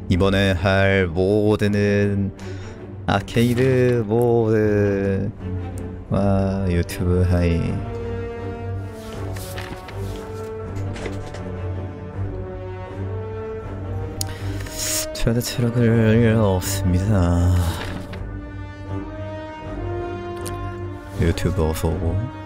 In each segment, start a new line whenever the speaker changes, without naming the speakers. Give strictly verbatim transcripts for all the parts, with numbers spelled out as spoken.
이번에 할 모드는 아케이드 모드. 와, 유튜브 하이. 저도 체력을 없습니다. 유튜브 어서 오고.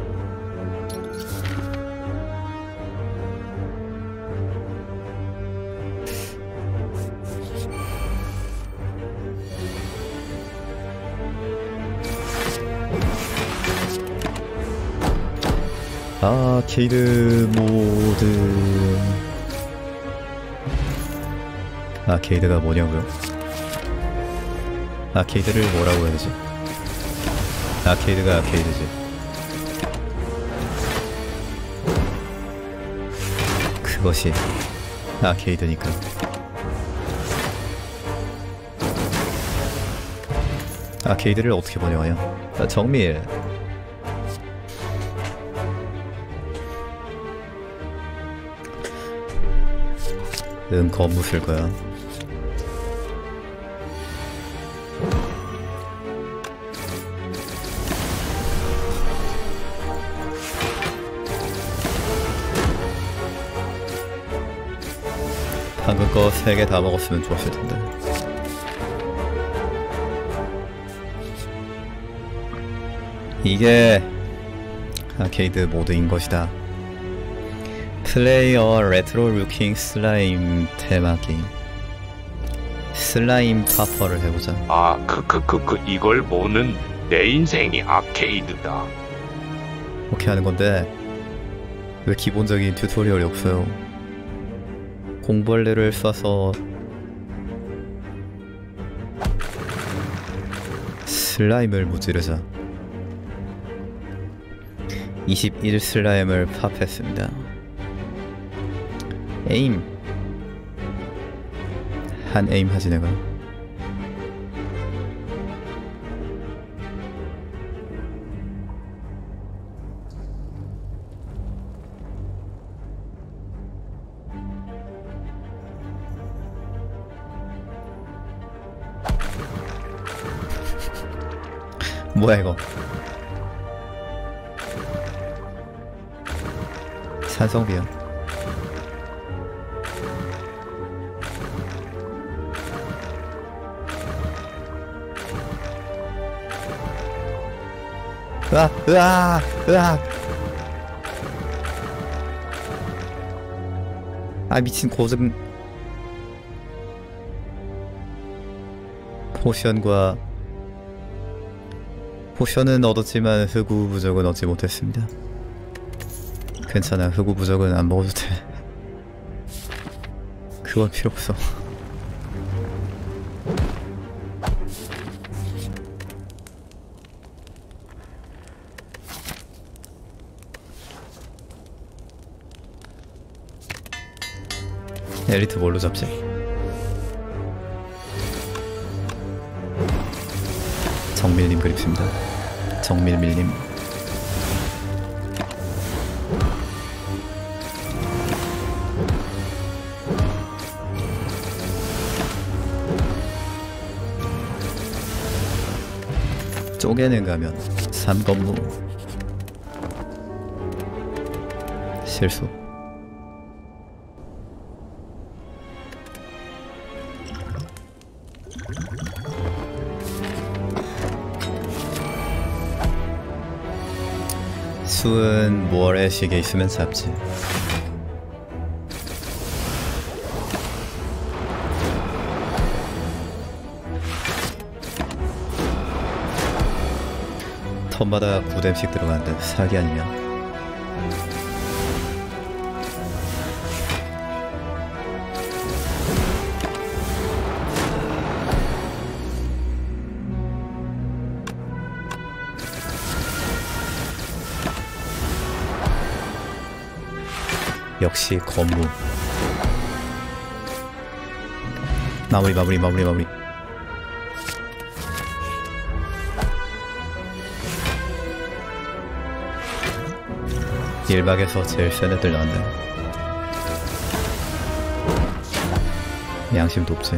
아케이드 모드. 아케이드가 뭐냐고요? 아케이드를 뭐라고 해야지? 아케이드가 아케이드지. 그것이 아케이드니까. 아케이드를 어떻게 번역하냐? 아, 정밀. 응, 검무 쓸 거야. 방금 거 세 개 다 먹었으면 좋았을 텐데. 이게 아케이드 모드인 것이다. 플레이어 레트로 루킹 슬라임 테마 게임. 슬라임 파퍼를 해보자.
아, 그, 그, 그, 그, 이걸 보는 내 인생이 아케이드다.
이렇게 하는 건데, 왜 기본적인 튜토리얼이 없어요? 공벌레를 쏴서 슬라임을 무찌르자. 이십일 슬라임을 팝했습니다. 에임. 한 에임 하지 내가. 뭐야 이거? 산성비야. 으악! 으악! 으악! 아 미친 고증. 포션과 포션은 얻었지만 흑우 부적은 얻지 못했습니다. 괜찮아, 흑우 부적은 안 먹어도 돼. 그건 필요 없어. 엘리트 뭘로 잡지? 정밀님 그립습니다. 정밀밀님. 쪼개는 가면 삼건무. 실수. 수은 모래시계 있으면 잡지. 턴마다 구 뎀씩 들어가는데 사기 아니냐. 역시 건무. 마무리 마무리 마무리 마무리. 일박에서 제일 센 애들 나왔네. 양심도 없지.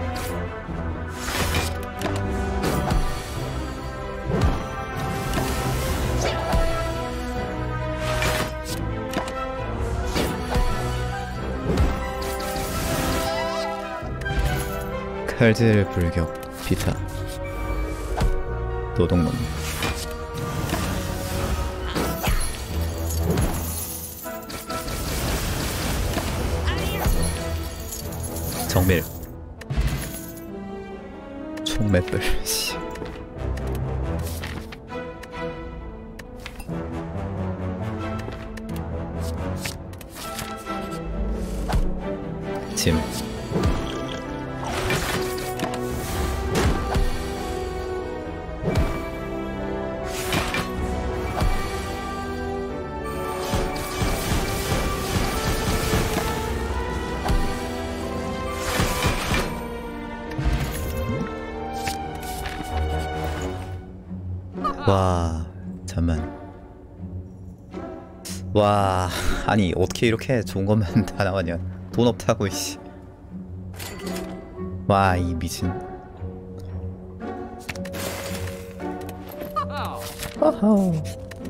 칼질 불격 비타 노동놈. 정밀 총맷불. 씨. 짐 와, 잠만. 와, 아니 어떻게 이렇게 좋은 것만 다 나왔냐? 돈 없다고 이씨. 와, 이 미친. 어허.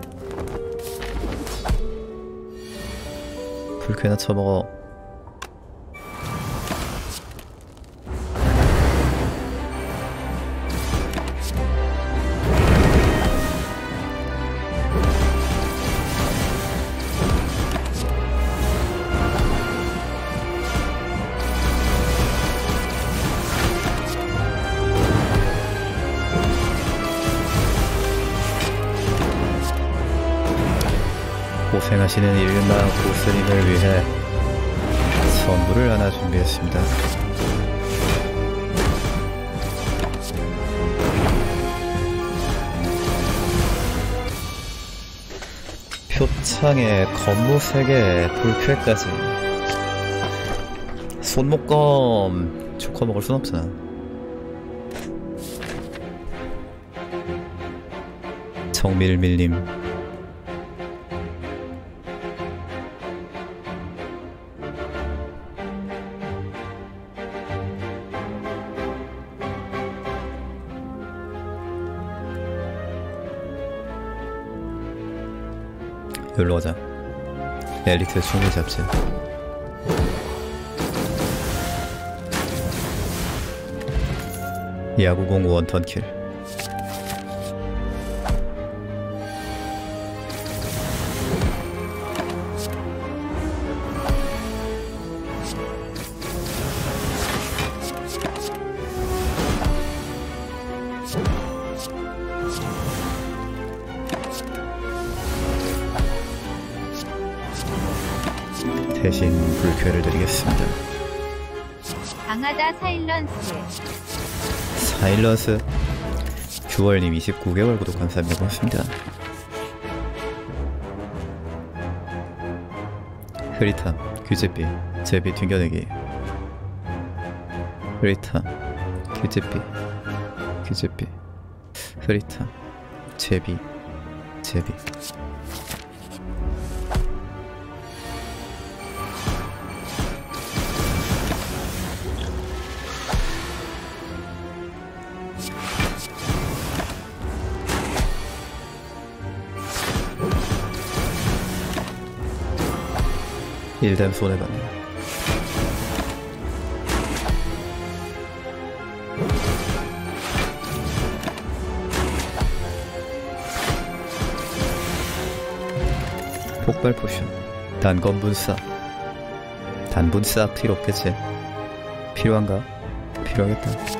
불쾌나 쳐먹어. 고생하시는 일만 고스님을 위해 선물을 하나 준비했습니다. 표창에 검무 세 개, 불쾌까지. 손목검 조커 먹을 순 없잖아. 정밀밀님. 여기로 가자. 엘리트 충분히 잡지. 야구공 원턴킬. 대신 불쾌를 드리겠습니다.
강하다 사일런스.
사일런스 규월님 이십구 개월 구독 감사합니다. 고맙습니다. 흐릿함 규제비 제비 튕겨내기. 흐릿함 규제비 규제비 흐릿함 제비 제비. 일단 손해봤네. 폭발 포션 단검 분사. 단분사 필요 없겠지. 필요한가? 필요하겠다.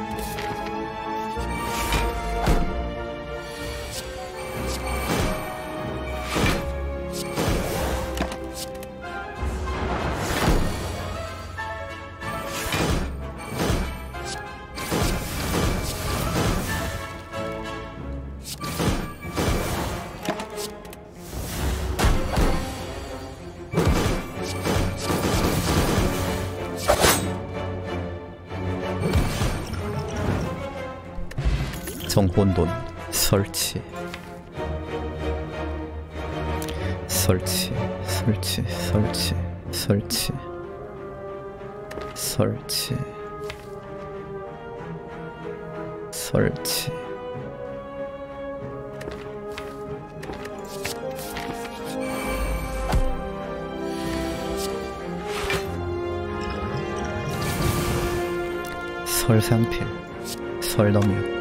정혼돈 설치 설치 설치 설치 설치 설치 설치. 설상필, 설넘역.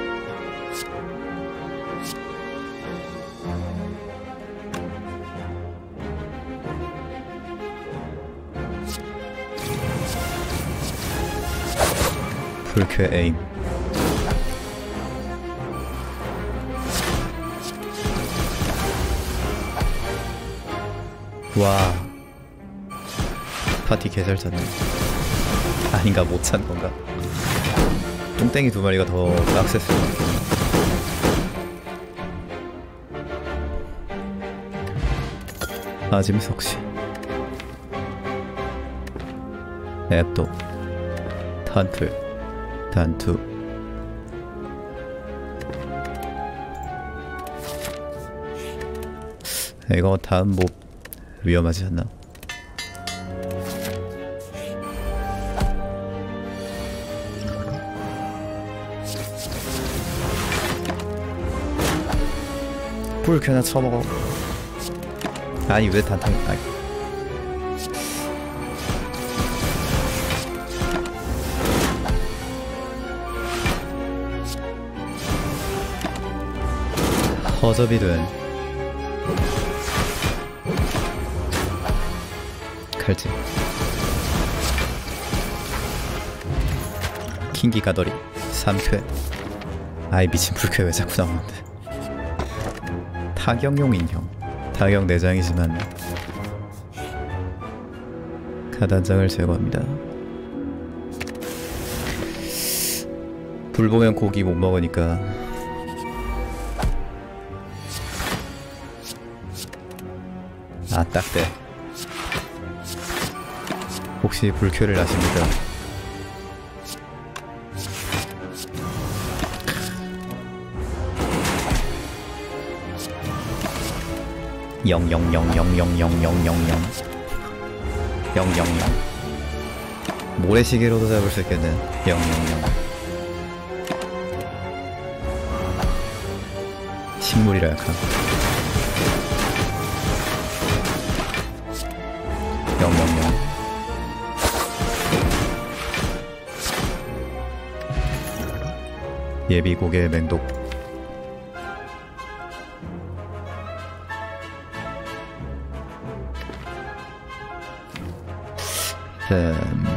불쾌 에임. 와, 파티 개잘 찼네. 아닌가, 못 찬 건가? 똥땡이 두 마리가 더 빡셌을 것 같긴 해. 아짐석씨, 앱도, 탄풀, 단투. 이거 다음 몹 위험하지 않나? 불쾌나 쳐먹어. 아니 왜 단탕? 아니. 허접이 된 칼질. 킹기 가더리 삼 쾌. 아이 미친 불쾌 왜 자꾸 나오는데. 타격용 인형. 타격 내장이지만 가단장을 제거합니다. 불 보면 고기 못 먹으니까 아 딱대. 혹시 불쾌를 아십니까? 영영영영영영영영영 영영영. 모래시계로도 잡을 수 있겠네. 영영영. 식물이라 약한. 영영영. 예비 고개 맹독. 음...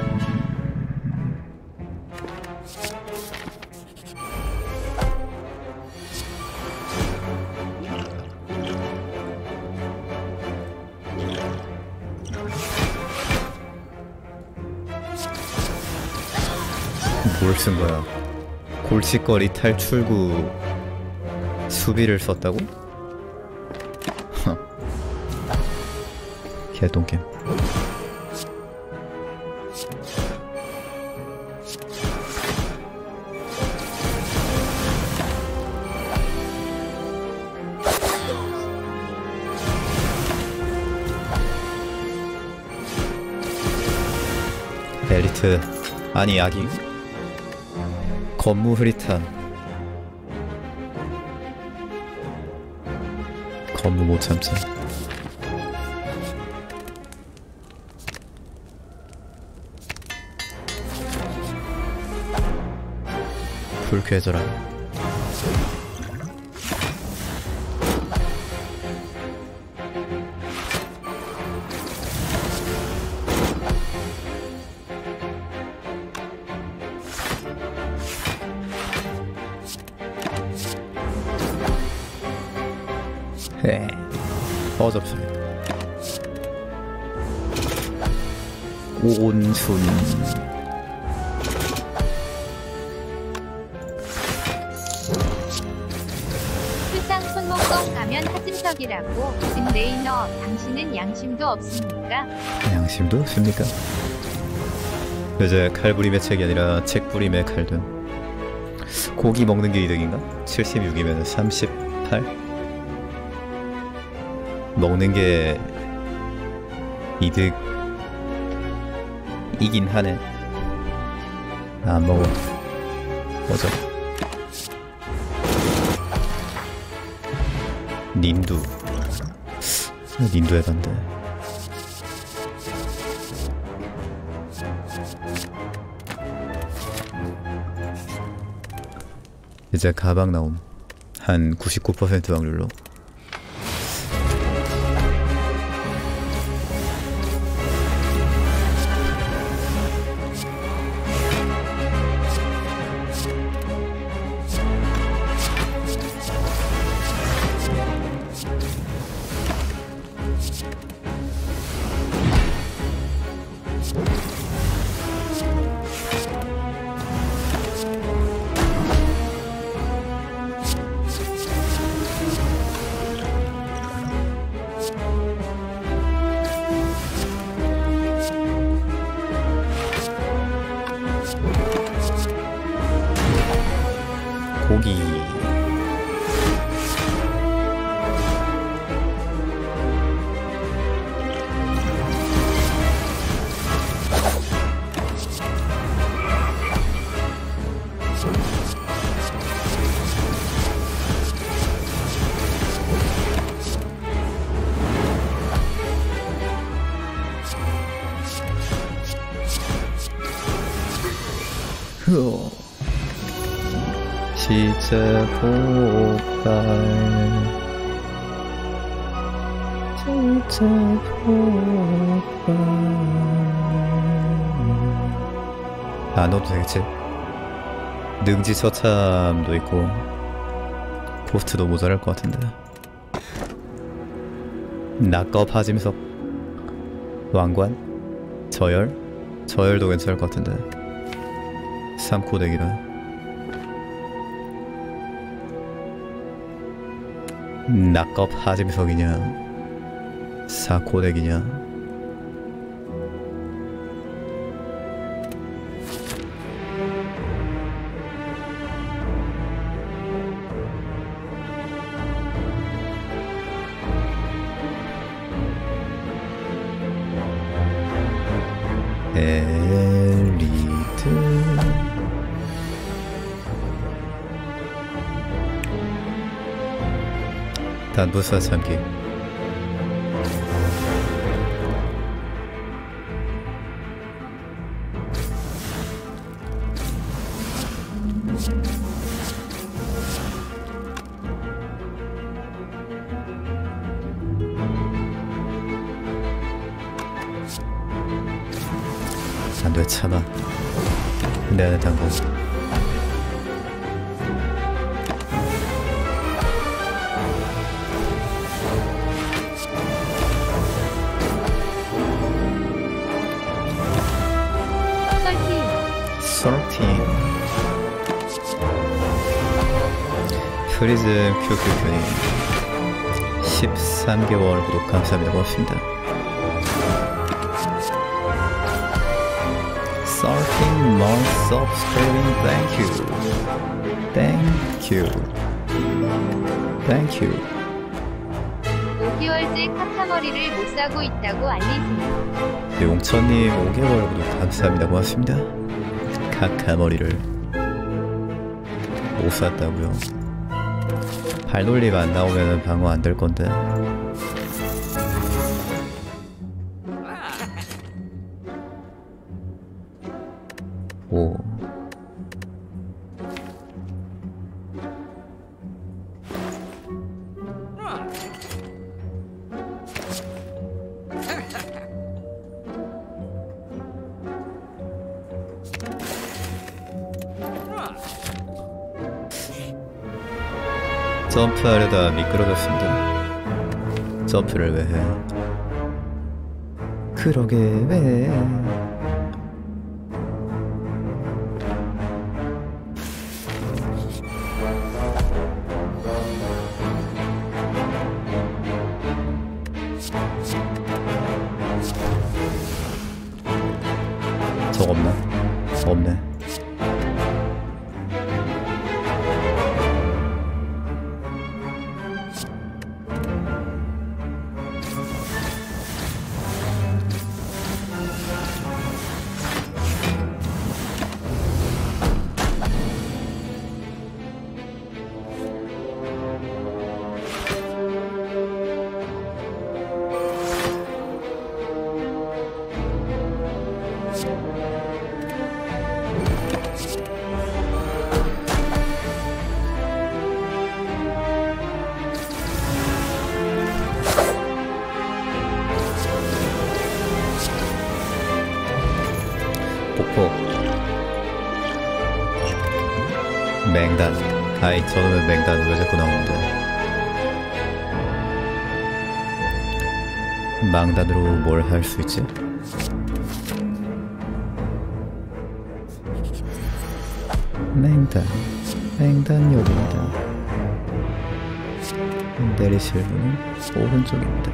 뭘 쓴 거야? 골칫거리 탈출구 수비를 썼다고? 개똥겜. 엘리트 아니 아기 건무 흐릿한 건무 못 참지. 불쾌해져라. 해. 어접수. 온순.
세상 손목검 가면 하진석이라고. 김레이너, 당신은 양심도 없습니까?
양심도 없습니까? 이제 칼부림의 책이 아니라 책부림의 칼든. 고기 먹는 게 이득인가? 칠십육이면 삼십팔? 먹는 게 이득이긴 하네. 안 먹어. 어쩌. 닌두. 닌두 해봤는데. 이제 가방 나옴. 한 구십구 퍼센트 확률로. 고기. 흐어. 시체 폭발. 시체 폭발. 안 넣어도 되겠지? 능지 처참도 있고 코스트도 모자랄 것 같은데. 낙겁 하짐석. 왕관. 저열. 저열도 괜찮을 것 같은데. 삼 코 덱이라. 낙겁 하짐석이냐 사 코 덱이냐. 엘리트. 단부사 참기. 안돼 참아. 내 안에 당근. 썰틴. 프리즘 큐큐큐님 십삼 개월 구독 감사합니다. 고맙습니다. 썰틴 months of streaming. Thank you. Thank you. Thank you.
오 개월째 카카머리를 못 사고 있다고 알리세요.
용천님 오 개월 구독 감사합니다. 고맙습니다. 카카머리를 못 샀다고요? 발놀림 안 나오면 방어 안 될 건데. 오. 점프하려다 미끄러졌습니다. 점프를 왜 해? 그러게 왜? 저거 없나? 없네. 폭포. 맹단. 아이 저놈의 맹단 왜 자꾸 나오는데. 망단으로 뭘 할 수 있지? 맹단. 맹단 여기입니다. 내리실 문은 오른쪽입니다.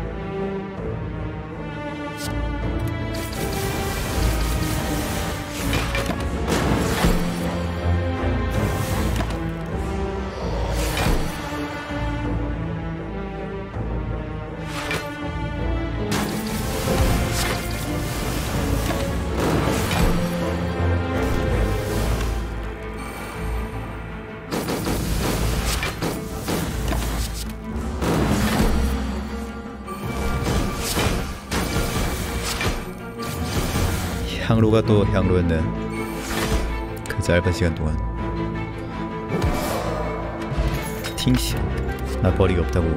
향로가 또 향로였네. 그 짧은 시간 동안. 팅시. 나 버리기 없다고.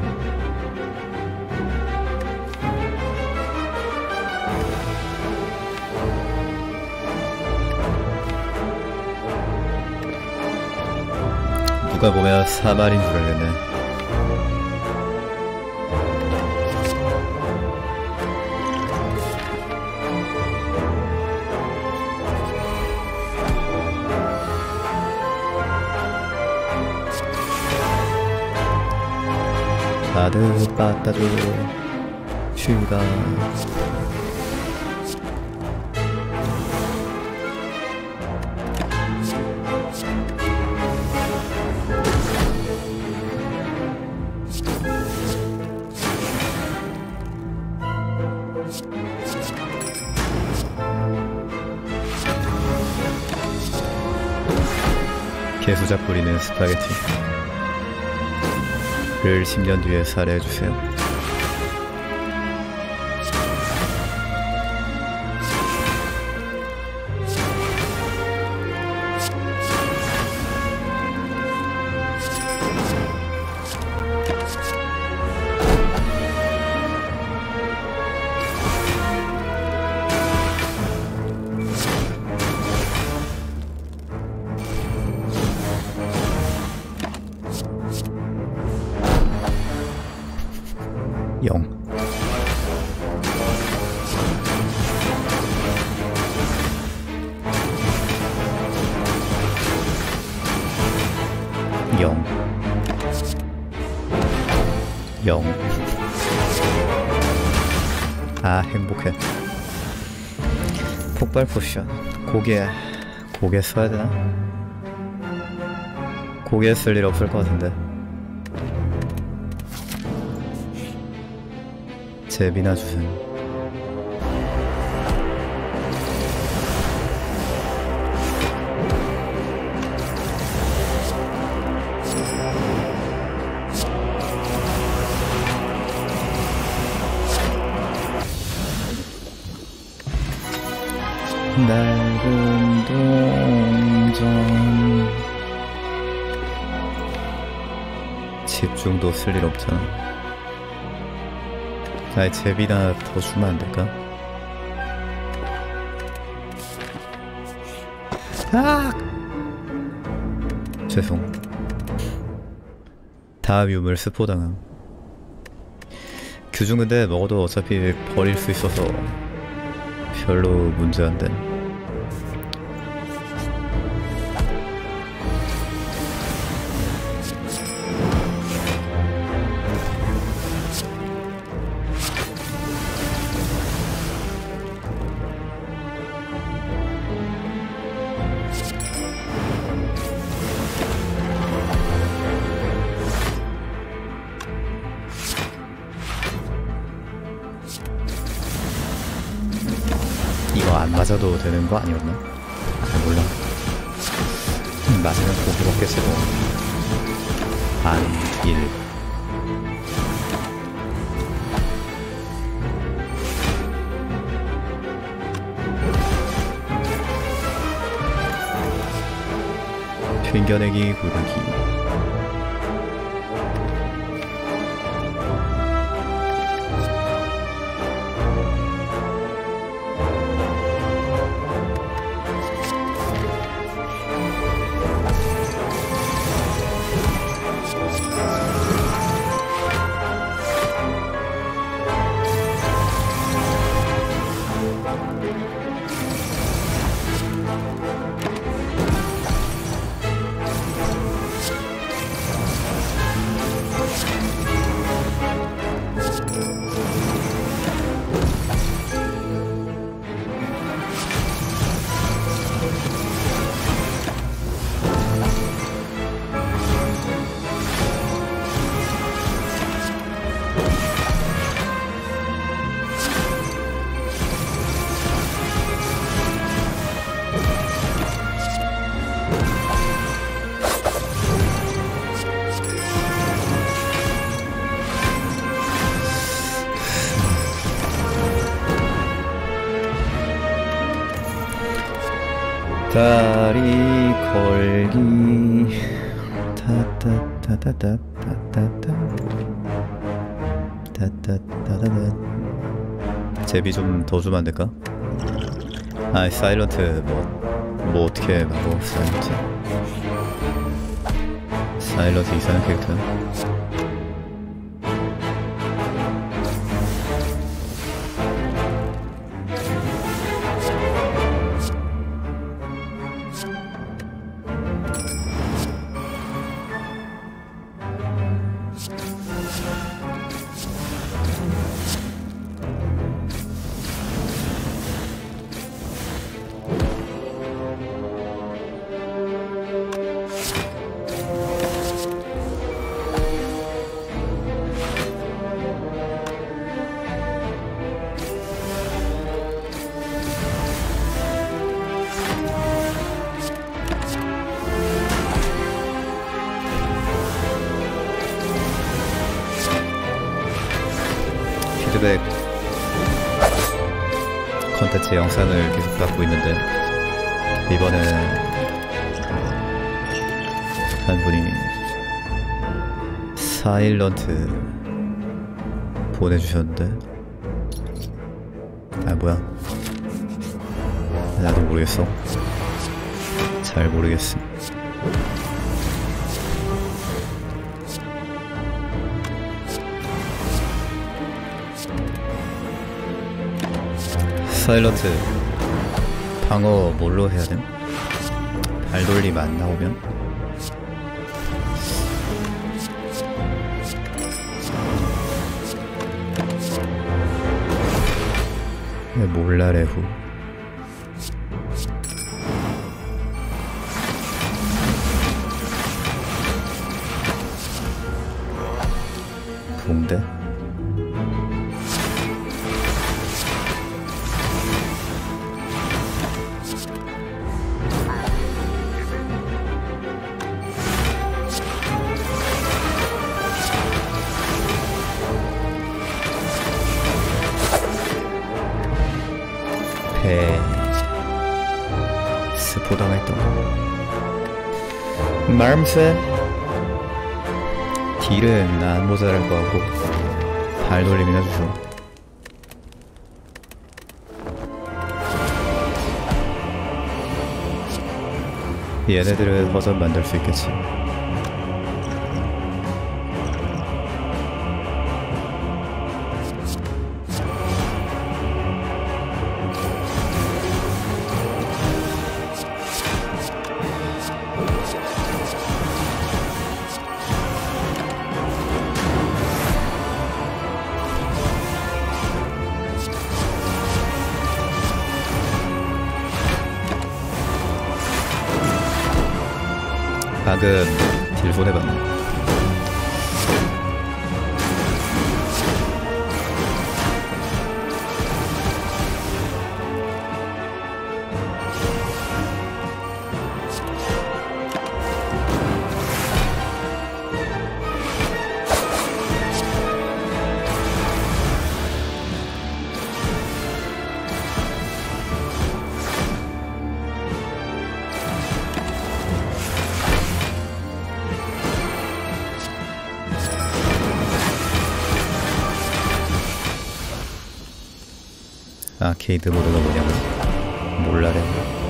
누가 보면 사마린 줄 알겠네. 바드 빠따도 슈가. 개수작 부리는 스파게티. 를 십 년 뒤에 살해해주세요. 영. 영. 영. 아 행복해. 폭발 포션. 고개 고개 써야 되나? 고개 쓸 일 없을 것 같은데. 제비나 주세요. 낡은 동전. 집중도 쓸 일 없잖아. 아이 제비나 더 주면 안 될까? 아! 죄송. 다음 유물 스포당함. 규중 근데 먹어도 어차피 버릴 수 있어서 별로 문제 안 된. 이거 안 맞아도 되는 거 아니었나? 잘 몰라. 맞으면 고기 먹겠지 뭐. 안, 일. 튕겨내기 굴르기. 다리 걸기 타타타타타타타타 타타타타타. 제비 좀 더 주면 안 될까? 아, 사일런트 뭐, 뭐 어떻게 막어? 사일런트 사일런트 이상한 캐릭터. 피드백 컨텐츠 영상을 계속 받고 있는데 이번에 한 분이 사일런트 보내주셨는데 아 뭐야 나도 모르겠어. 잘 모르겠음. 사일런트 방어 뭘로 해야 됨? 발돌림 안 나오면? 네, 몰라레후 붕대? 배 스포당했던 마음새 딜은 안 모자랄 것 같고 발돌림이나 주소. 얘네들은 버전 만들 수 있겠지. 방금 딜 손해봤네. 아케이드 모드가 뭐냐면 몰라래.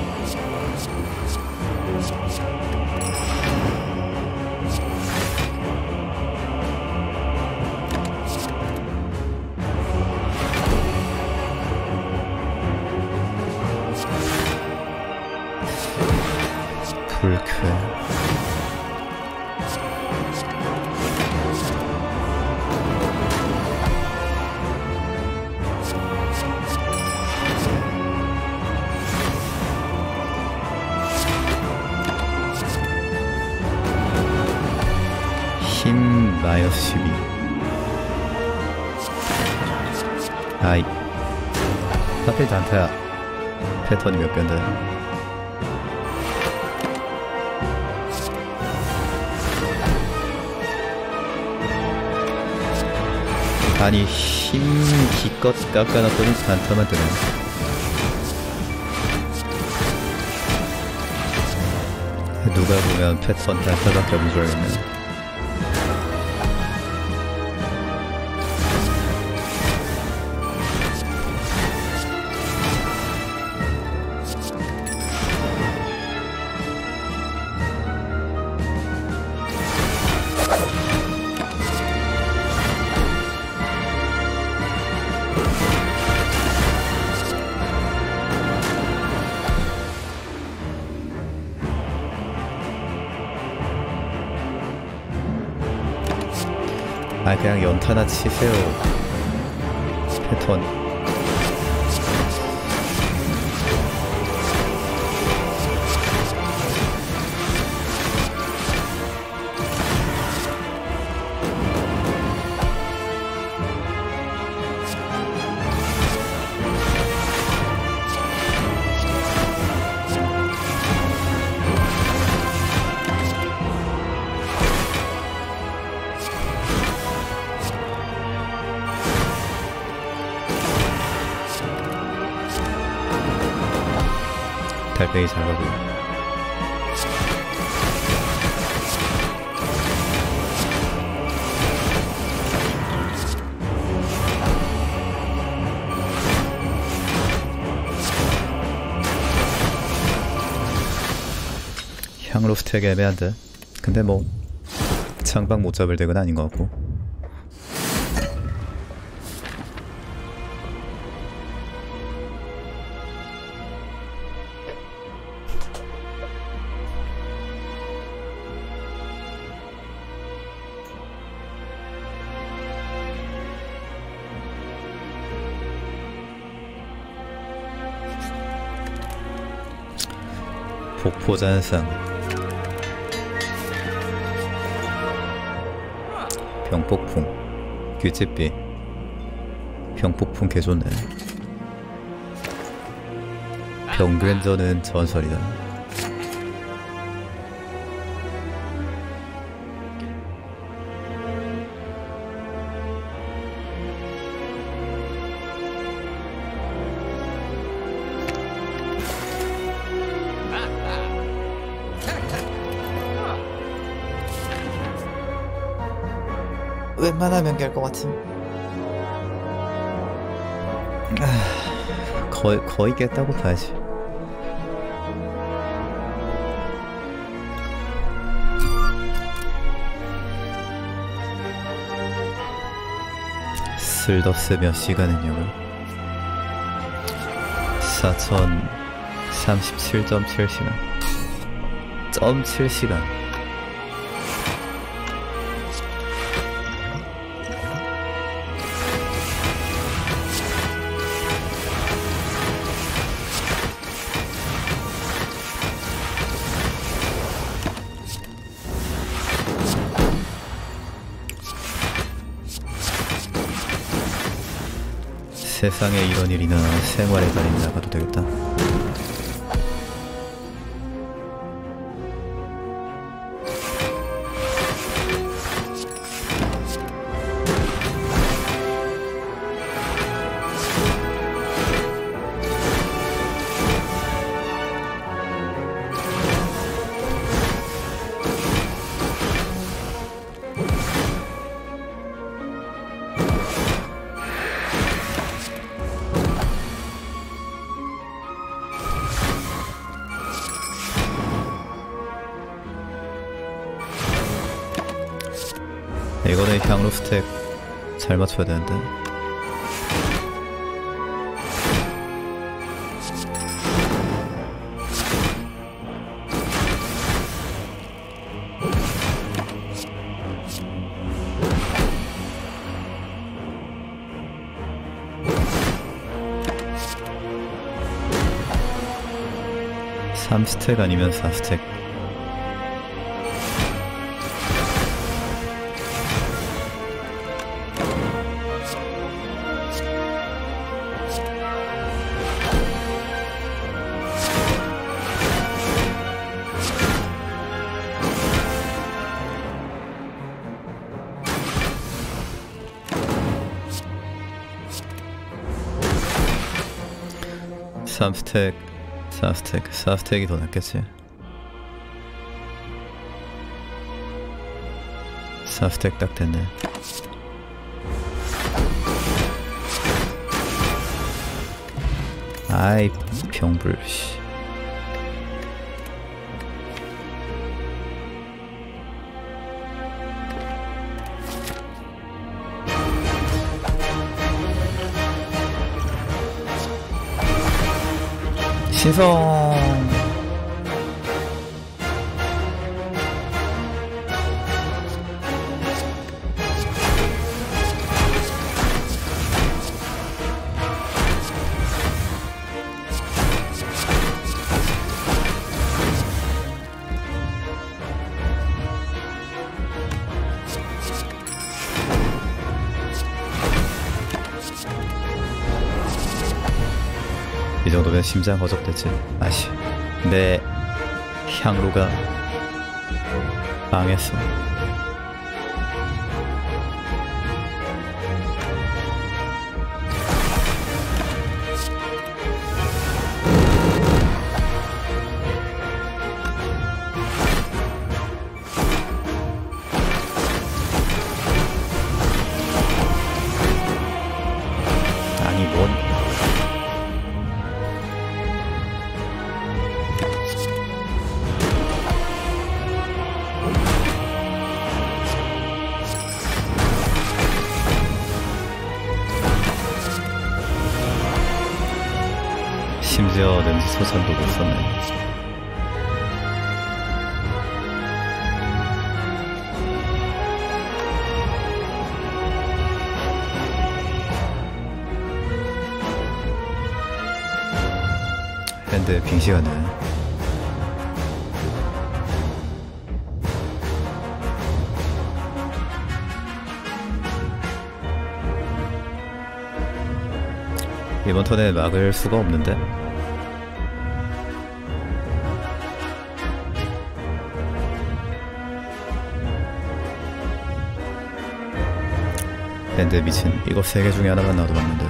불쾌. 힘 마이너스 십이. 아이 하필 단타야. 패턴이 몇 개인데. 아니 힘 기껏 깎아놨더니 단타만 뜨네. 누가 보면 패턴 달달밖에 없는 줄 알겠네. 아 그냥 연타나 치세요. 패턴. 달팽이 잘 가고. 향로 스택 애매한데. 근데 뭐 창방 못 잡을 덱은 아닌 것 같고. 복포잔상, 병폭풍, 규집비. 병폭풍 개좋네. 병그랜저는 전설이다. 웬만하면 깰 것 같음. 아, 거의 거의 깼다고 봐야지. 쓸더스 몇 시간은요? 사천삼십칠 점 칠 시간. 점 칠 시간. 세상에 이런 일이나 생활의 달인 나가도 되겠다. 이거는 향로 스택 잘 맞춰야 되는데. 삼 스택 아니면 사 스택. 삼 스택, 사 스택, 사 스택이 더 낫겠지. 사 스택 딱 됐네. 아이 병불 씨. 신성. 이 정도면 심장 거적됐지. 아씨, 내 향로가 망했어. 아니 뭔 심지어 냄새 소산도 못 썼네. 핸드 빙시가네. 이번 턴에 막을 수가 없는데. 밴드 미친. 이거 세 개 중에 하나만 나와도 맞는데.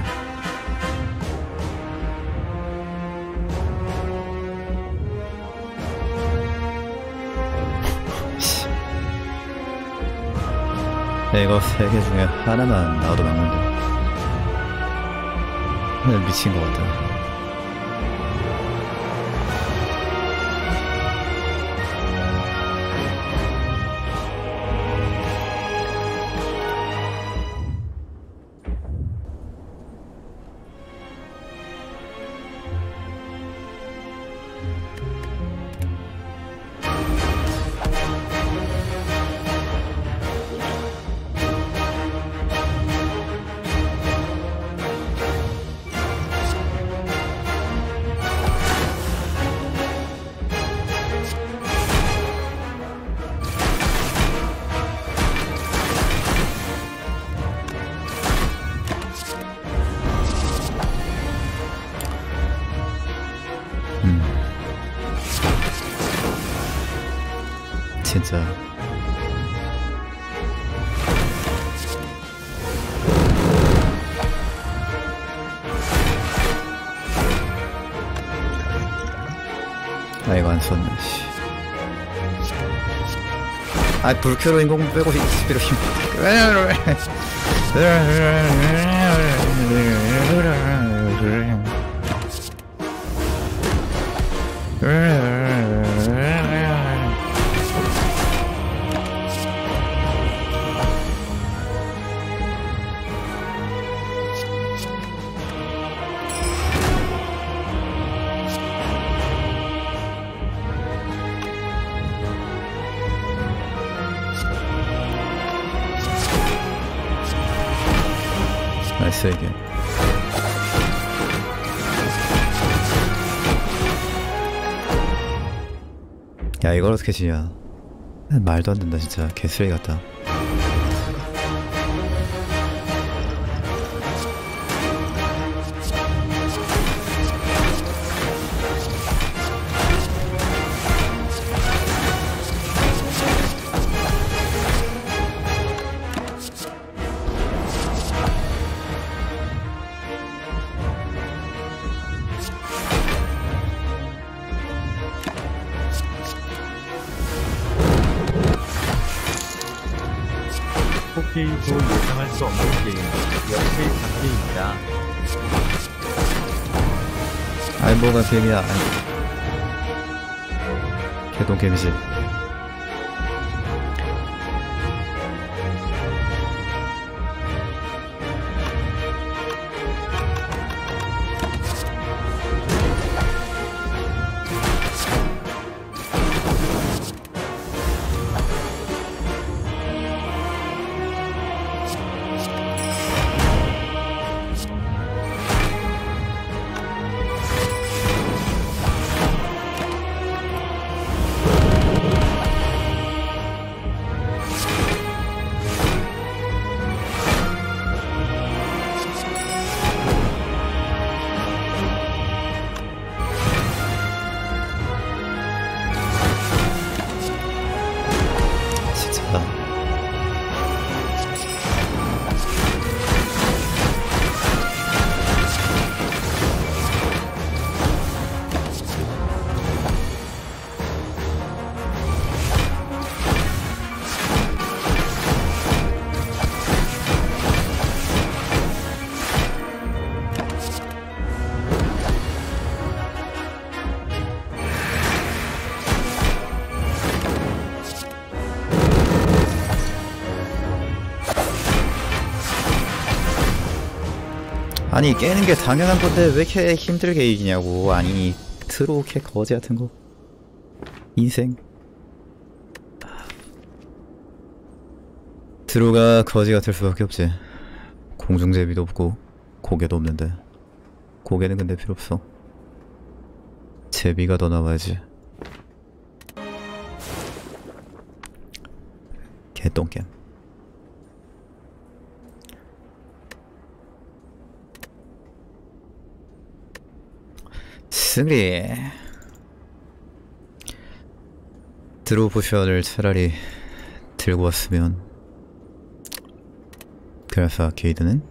이거 세 개 중에 하나만 나와도 맞는데. 미친 것 같아. 진짜 아 이거 안 썼네. 씨. 아 불큐로 인공 빼고 스피로 힘 나이스 이게. 야 이걸 어떻게 지냐. 말도 안 된다 진짜. 개쓰레기 같다.
아케이도 예상할 수 없는 게임. 역시 장기입니다.
아이 뭐가 게임이야. 아이. 개똥 게임이지. 아니 깨는 게 당연한 건데 왜 이렇게 힘들게 이기냐고. 아니 트로케 거지 같은 거. 인생. 트로가 거지 같을 수밖에 없지. 공중제비도 없고 고개도 없는데. 고개는 근데 필요 없어. 제비가 더 나와야지. 개똥겜. 승리. 드로우 포션을 차라리 들고 왔으면. 그래서 아케이드는